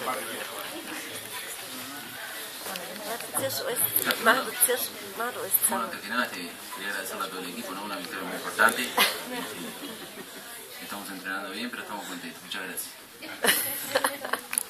Bueno, antes que nada quería agradecerle a todo el equipo, ¿no? Una victoria muy importante. Estamos entrenando bien, pero estamos contentos. Muchas gracias.